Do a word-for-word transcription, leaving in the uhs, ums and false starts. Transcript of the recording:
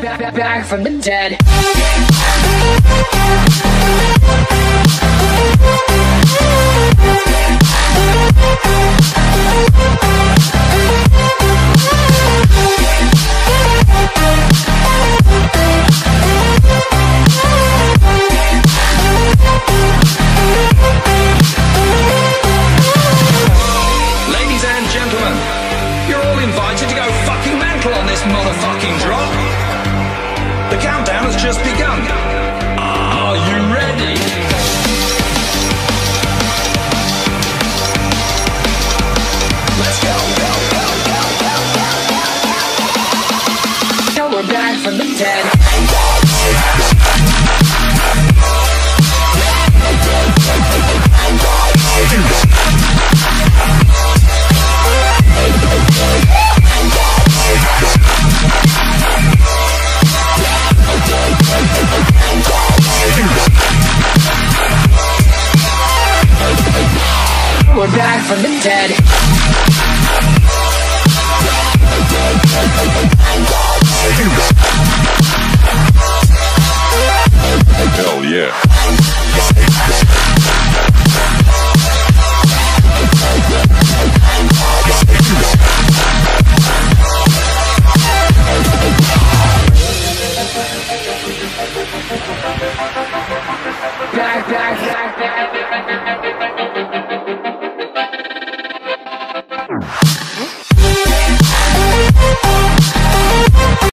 back, back, back from the dead. Ladies and gentlemen, you're all invited to go fucking mental on this motherfucking drop. The countdown has just begun. Are you ready? Let's go, go, go, go, go, go, go. Now we're back from the dead. We're back from the dead. Hell yeah.